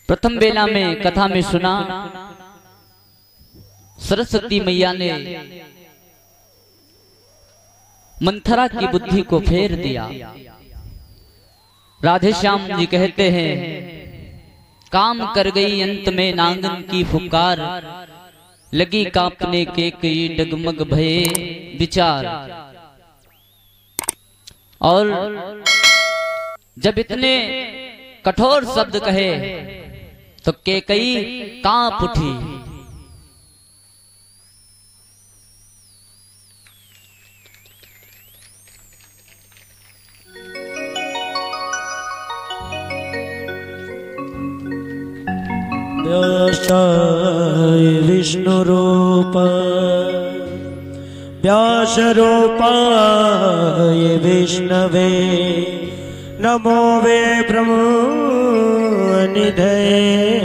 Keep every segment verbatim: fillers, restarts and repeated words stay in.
प्रथम बेला में कथा में सुना सरस्वती मैया ने मंथरा की बुद्धि को फेर दिया। राधे श्याम जी कहते हैं काम कर गई अंत में नांगन की फुकार, लगी कांपने के कई डगमग भये विचार। और जब इतने कठोर शब्द कहे तो केकई कांप उठी। व्यासाय विष्णुरूप व्यासरूपाय विष्णवे नमो वे ब्रह्मनिधये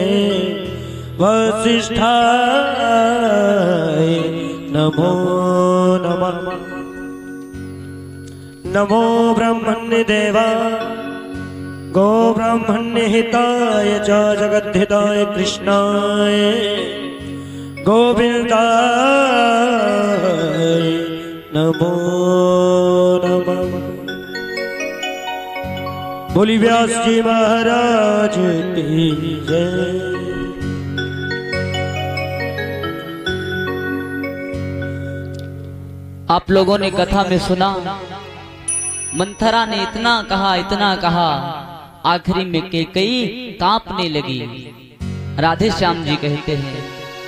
वसिष्ठाय नमो नमः। नमो ब्रह्मण्यदेवा गो ब्राह्मण्य हिताय च जगद्धिताय कृष्णाय गोविंदाय नमो नमः। बोली व्यास जी महाराज की जय। आप लोगों ने कथा में सुना मंथरा ने इतना कहा इतना कहा, आखिरी में केकई कांपने लगी। राधे श्याम जी कहते हैं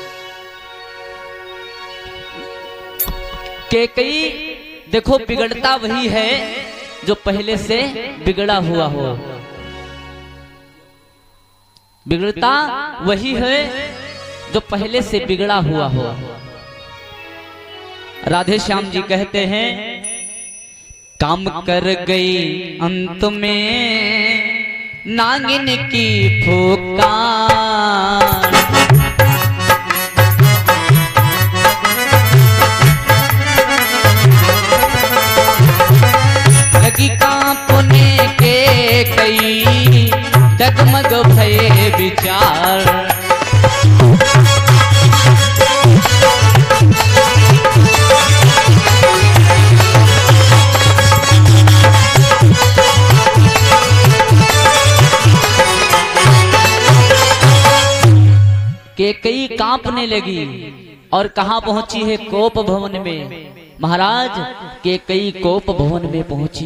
केकई देखो बिगड़ता वही है जो पहले से बिगड़ा हुआ हो, बिगड़ता वही है जो पहले से बिगड़ा हुआ हो। राधे श्याम जी कहते हैं काम कर गई अंत में नागिन की फुकार, लगी कांपने के कई डगमग भये विचार। केकई कांपने लगी और कहां पहुंची है? कोप भवन में। महाराज केकई कोप भवन में पहुंची।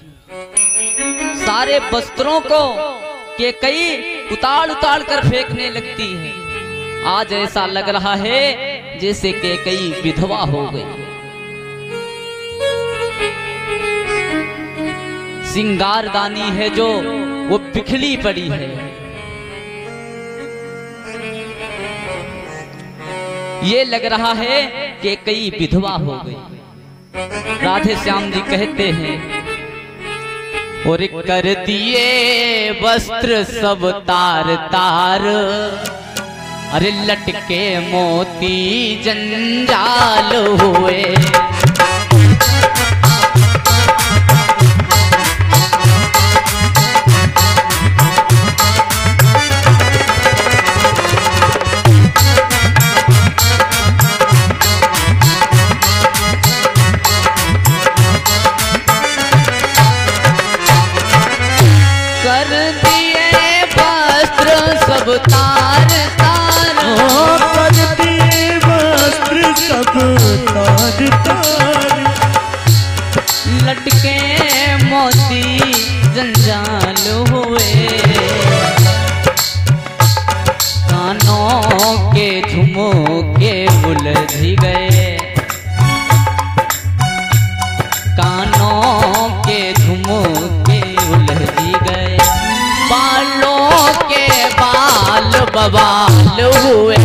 सारे वस्त्रों को केकई उतार उतार कर फेंकने लगती है। आज ऐसा लग रहा है जैसे केकई विधवा हो गई। सिंगारदानी है जो वो बिखली पड़ी है। ये लग रहा है कि कई विधवा हो गई। राधे श्याम जी कहते हैं और कर दिए वस्त्र सब तार तार, अरे लटके मोती जंजाल हुए। तार तार कर दिए वस्त्र सब तार तार, लटके मोती जंजाल हुए। कानों के झुमके उलझ गए, कानों के झुमके उलझ गए। बालों के बाल बवाल हुए।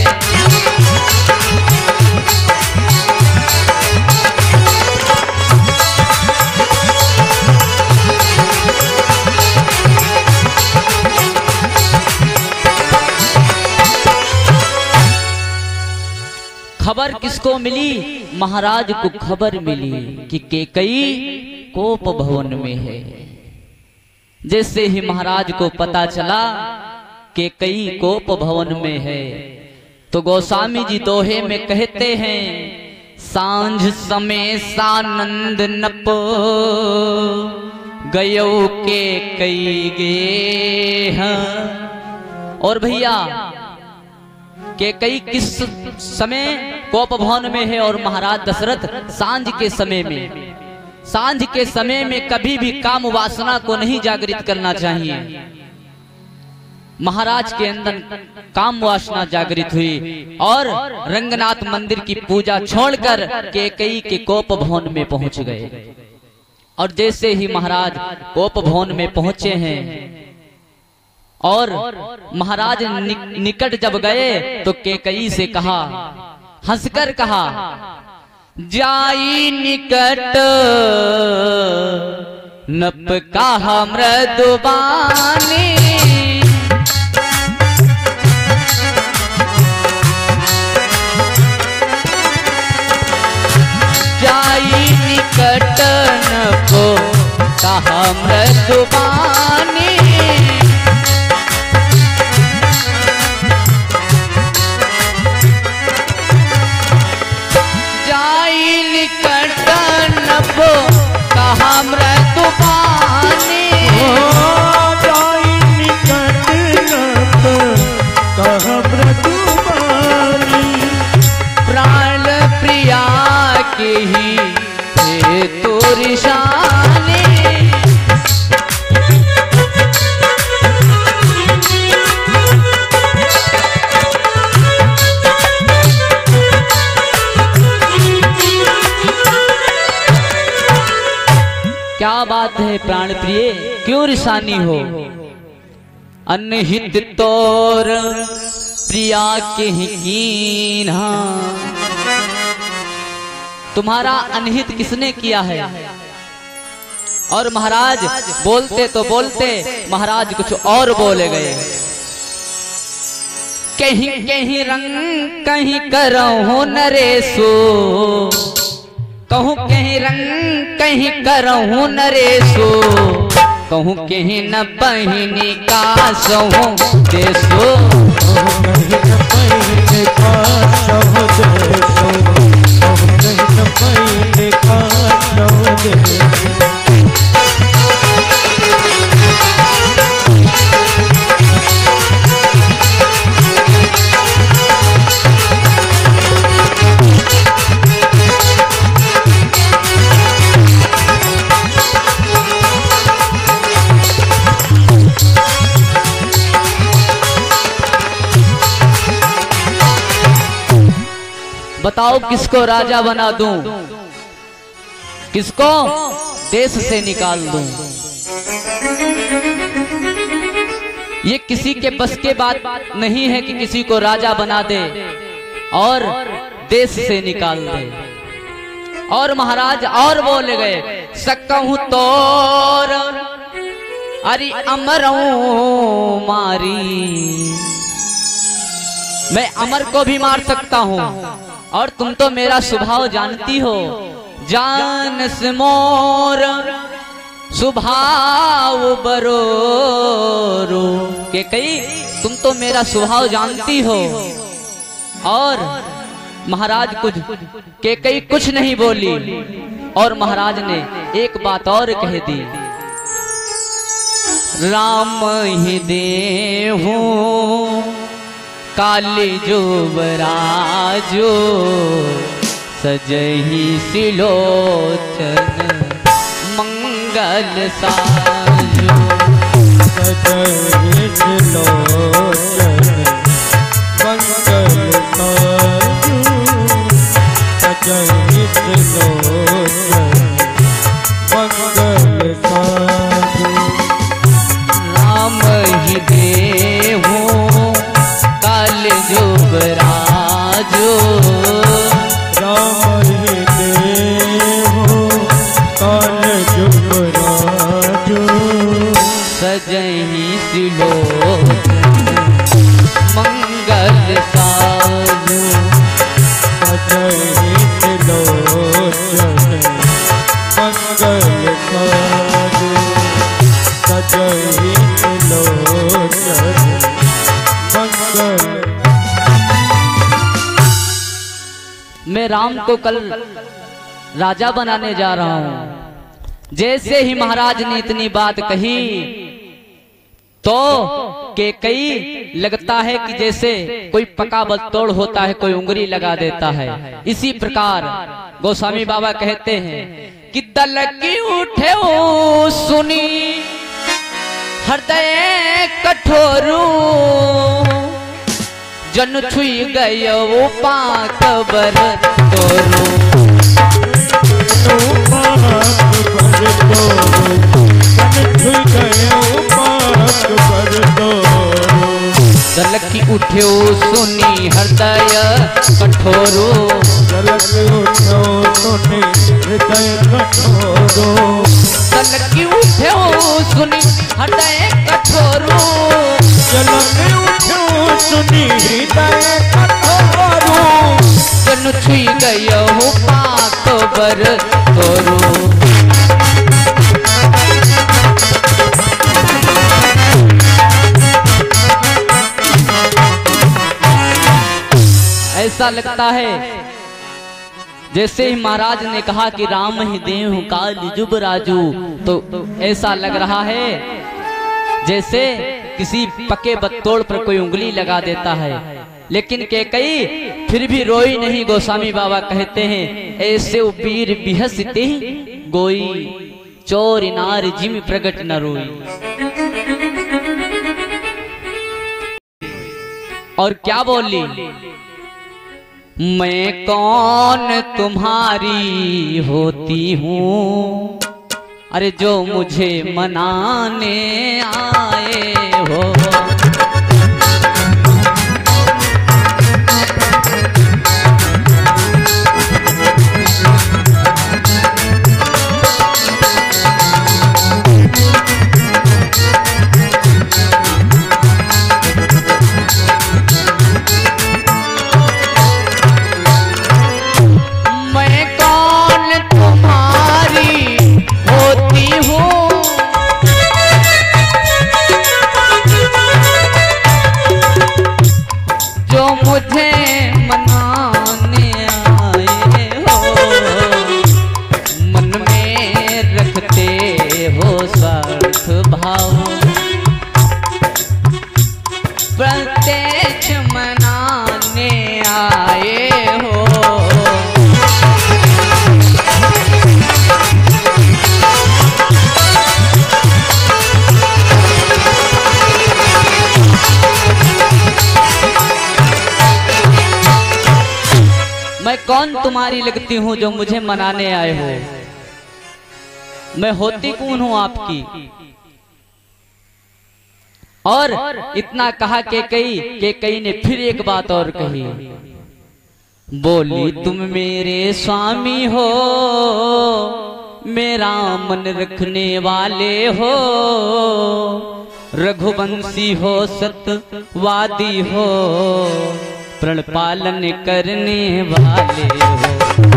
खबर किसको मिली? महाराज को खबर मिली कि केकई कोप भवन में है। जैसे ही महाराज को पता चला केकई कोप भवन में है। तो गोस्वामी जी दोहे में कहते हैं, सांझ समय सानंद नप गयो के कई गे हैं। और भैया के कई किस समय कोप भवन में है और महाराज दशरथ सांझ के समय में। सांझ के समय में कभी भी काम वासना को नहीं जागृत करना चाहिए। महाराज के अंदर काम वासना जागृत हुई और रंगनाथ मंदिर की पूजा छोड़कर केकई के कोप भवन में पहुंच गए। और जैसे ही महाराज कोप भवन में पहुंचे हैं और महाराज नि, निकट जब गए तो केकई से कहा, हंसकर कहा, जाई निकट नप कहा मृदुबानी, जाई निकट नप कहा मृदुबानी, कहा मृदुबानी, जाई निकट नप कहा मृदुबानी, प्राण प्रिया के ही हे तोरी शानी, क्या बात है प्राण प्रिय, क्यों रिसानी हो। अनहित तोर प्रिया के कीन्हा, तुम्हारा अनहित किसने किया है। और महाराज बोलते तो बोलते महाराज कुछ और बोले गए, कहीं कहीं रंग कहीं करहूं नरेशो, कहूँ कहीं रंग कहीं करहूं नरेशो, कहूँ कहीं न बहिनी का सहूं देशो, कहीं न बहिनी का सहूं देशो, कहीं न बहिनी का सहूं देशो। बताओ किसको राजा बना दूं, किसको देश से निकाल दूं। ये किसी के बस के बात नहीं है कि किसी को राजा बना दे और देश से निकाल दे। और महाराज और बोले गए, सकहूं तोर अरे अमरों मारी, मैं अमर को भी मार सकता हूं और तुम तो मेरा स्वभाव जानती हो। जानस मोर स्वभाव बरोरो, के कई तुम तो मेरा स्वभाव जानती हो। और महाराज कुछ के कई कुछ नहीं बोली और महाराज ने एक बात और कह दी, राम ही देहू काली जुबराजो, सजही सिलोचन मंगल साजो, सजही सिलोचन मंगल साजो, सजही सिलोचन मंगल साजो। राम ही देहू जुबराजो, राम ही देहू काल जुबराजो, सजही सिलोचन मंगल साजो, सजही सिलोचन मंगल साजो, सजही सिलोचन मैं राम को कल राजा बनाने जा रहा हूं। जैसे ही महाराज ने इतनी बात कही तो कैकेयी लगता है कि जैसे कोई पका बतौड़ होता है, कोई उंगली लगा देता है। इसी प्रकार गोस्वामी बाबा कहते हैं कि दलकी उठे ओ सुनी हृदय कठोरू, जन छुई गयो पाक बर तोरू। दलकी उठ्यो सुनी हृदय कठोरो, दलकी उठ्यो सुनी हृदय कठोरो, दलकी उठ्यो सुनी हृदय कठोरो, दलकी उठ्यो सुनी हृदय कठोरो, जन छुई गयो पाक बर तोरो। ऐसा लगता है जैसे ही महाराज ने कहा कि राम ही देहु काल जुब राजू, तो ऐसा लग रहा है जैसे किसी पके बत्तोड़ पर कोई उंगली लगा देता है। लेकिन कैकेयी फिर भी रोई नहीं। गोस्वामी बाबा कहते हैं ऐसे वीर बिहसते गोई, चोर नार जिम प्रगट न रोई। और क्या बोली, मैं कौन तुम्हारी होती हूँ, अरे जो मुझे मनाने आए हो। प्रत्यक्ष मनाने आए हो। मैं कौन तुम्हारी लगती हूँ जो मुझे मनाने आए हो, मैं होती कौन हूँ आपकी। और इतना कहा कैकेयी, कैकेयी ने फिर एक बात और कही, बोली तुम मेरे स्वामी हो, मेरा मन रखने वाले हो, रघुवंशी हो, सत्यवादी हो, प्रण पालन करने वाले हो।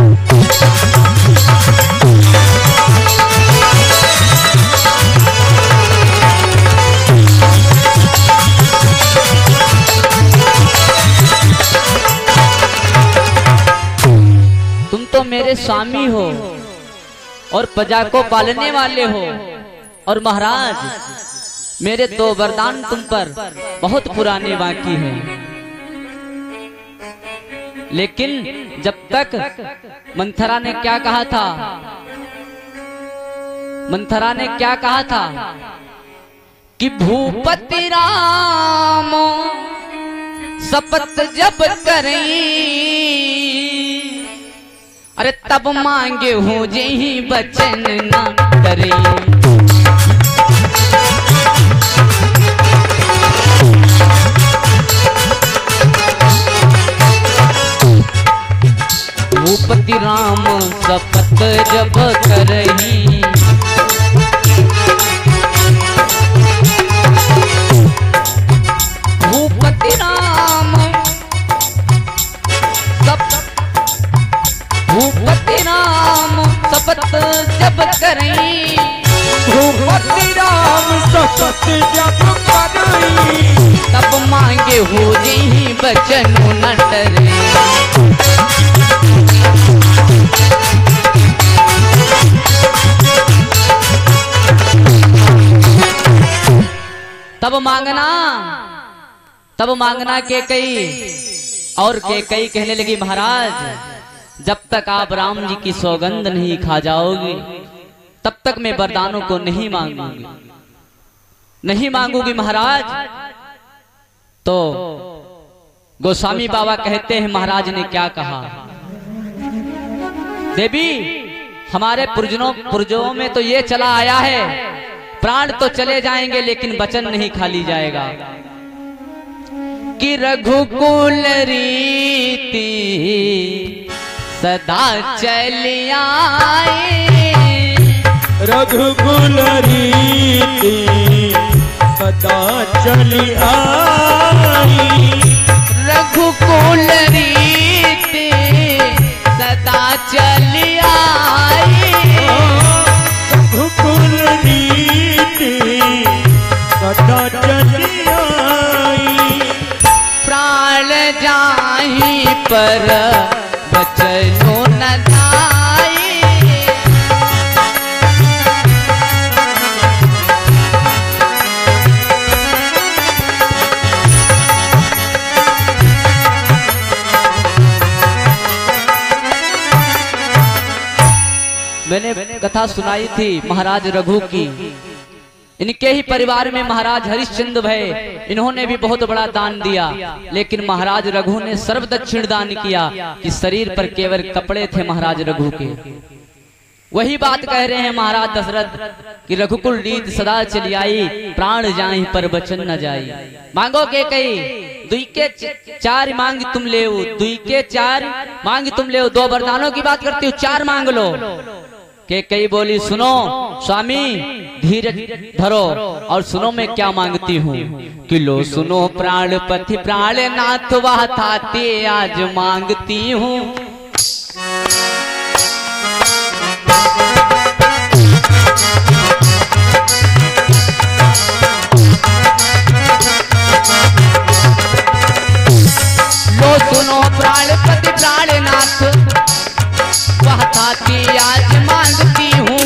तुम तो मेरे स्वामी हो और प्रजा को पालने वाले हो, और महाराज मेरे दो वरदान तुम पर बहुत पुराने बाकी हैं। लेकिन जब तक मंथरा ने क्या कहा था, मंथरा ने क्या कहा था कि भूपति राम शपथ जब करें, अरे तब मांगे हो जे ही बचन ना करें। भूपति राम शपथ जब करही, भूपति राम भूपति राम शपथ जब करें, भूपति राम शपथ जब करें, तब मांगे हो जी बचन न डरे। तब मांगना तब मांगना के कई और के कई कहने लगी महाराज जब तक आप राम जी की सौगंध नहीं खा जाओगे तब तक मैं वरदानों को नहीं मांगूंगी नहीं मांगूंगी महाराज। तो गोस्वामी बाबा कहते हैं महाराज ने क्या कहा, देवी हमारे पुरजनों पुरजों में तो ये चला आया है प्राण तो चले जाएंगे लेकिन वचन नहीं खाली जाएगा कि रघुकुल रीति सदा चली आई। रघुकुल रीति सदा चली आई। रघुकुल रीति सदा चली आई। रघुकुल रीति सदा चली आई। प्राण जाहि पर बचनो न धाई। मैंने कथा सुनाई थी महाराज रघु की। इनके ही परिवार में महाराज हरिश्चंद्र भय, इन्होंने भी बहुत बड़ा दान दिया लेकिन महाराज रघु ने सर्व दक्षिण दान किया कि शरीर पर केवल कपड़े थे महाराज रघु के। वही बात कह रहे हैं महाराज दशरथ कि रघुकुल रीत सदा चली आई प्राण जाहि पर बचन न जाई। मांगो के कई दुई के चार मांग तुम ले, दुई के चार मांग तुम ले। दो वरदानों की बात करती हूँ, चार मांग लो। के कई बोली सुनो स्वामी धीरज धरो और सुनो मैं क्या मांगती हूँ कि लो सुनो प्राणपति प्राणनाथ वह थाते आज मांगती हूँ। लो सुनो प्राणपति प्राणनाथ वह थाती आज मांगती हूँ।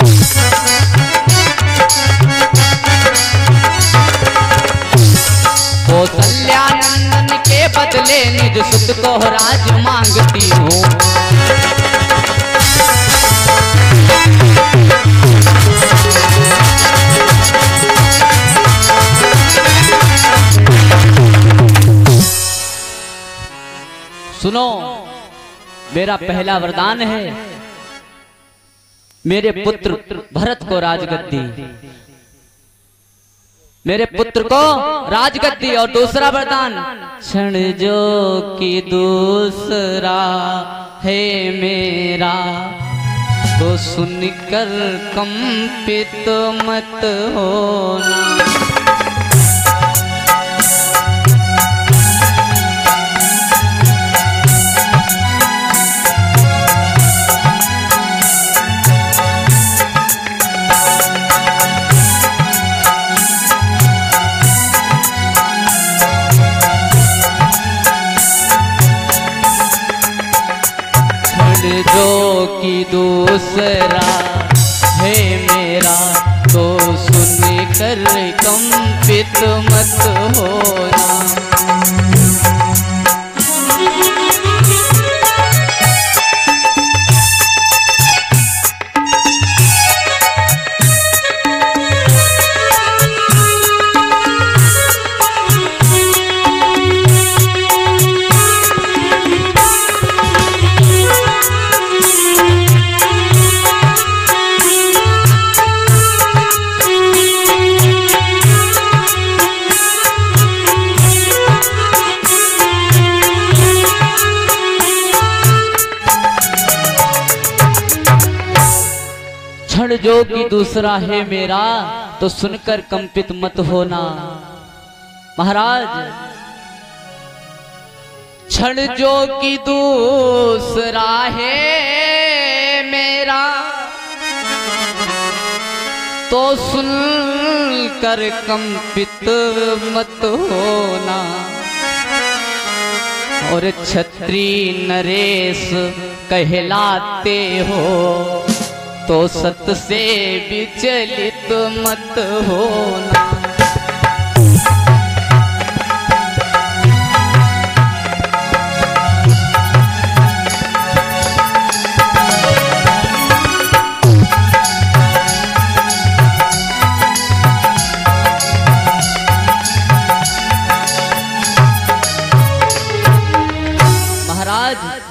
कौशल्यानंदन के बदले निज सुत को राज मांगती हूँ। सुनो मेरा पहला वरदान है मेरे पुत्र भरत को राजगद्दी, मेरे पुत्र को राजगद्दी। और दूसरा वरदान क्षण जो कि दूसरा है मेरा तो सुनकर कंपित मत होना। जो कि दूसरा है मेरा तो सुन कर कंपित मत होना। जो कि दूसरा है मेरा तो सुनकर कंपित मत होना। महाराज क्षण जो कि दूसरा है मेरा तो सुनकर कंपित मत होना। और क्षत्रिय नरेश कहलाते हो तो सत से विचलित मत होना।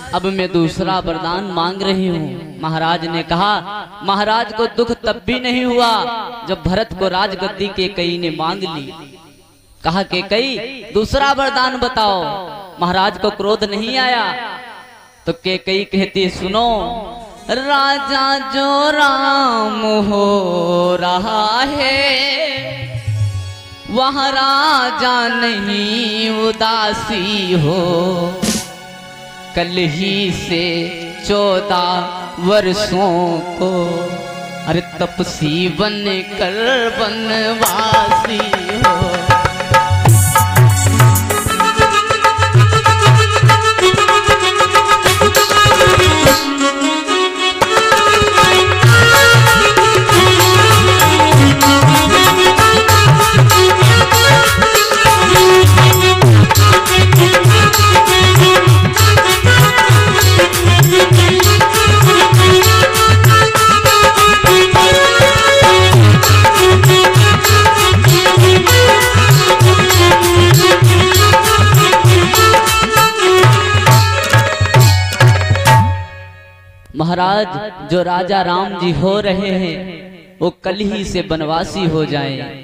अब मैं दूसरा वरदान मांग रही हूँ। महाराज ने कहा, महाराज को दुख तब भी नहीं हुआ जब भरत को राजगद्दी केकई ने मांग ली। कहा केकई दूसरा वरदान बताओ। महाराज को क्रोध नहीं आया तो केकई कहती, सुनो, राजा जो राम हो रहा है वहाँ राजा नहीं उदासी हो। कल ही से चौदह वर्षों को अरे तपसी बन कर वनवासी हो। महाराज जो राजा राम जी हो रहे हैं वो कल ही से बनवासी हो जाएं।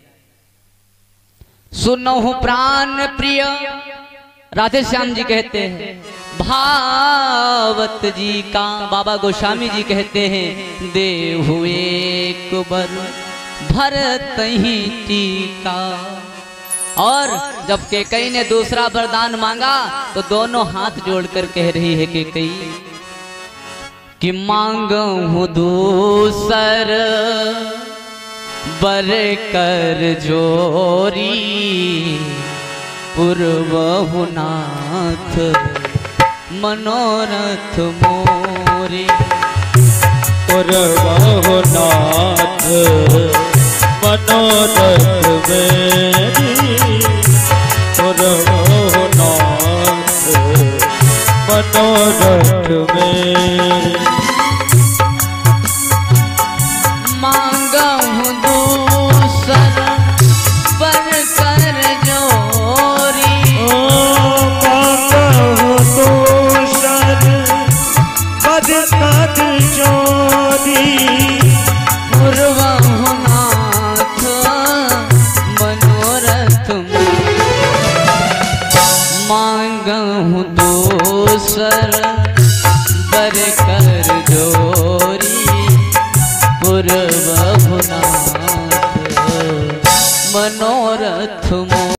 सुनो प्राण प्रिय राधे श्याम जी कहते हैं, भावत जी का बाबा गोस्वामी जी कहते हैं, दे हुए कुबर भरत ही टीका। और जब केकई ने दूसरा वरदान मांगा तो दोनों हाथ जोड़कर कह रही है केकई कि मांगू दूसर बर कर जोरी पूर्वहु नाथ मनोरथ मोरी। पूर्वहु नाथ मनोरथ मेरी, पूर्वहु नाथ मनोरथ मेरी। मांगहु दूसर बर कर जोरी, ओ मांगहु दूसर बर कर जोरी, पूर्वहु नाथ मनोरथ मांगहु दूसर बर कर जोरी, पूर्वहु नाथ मनोरथ।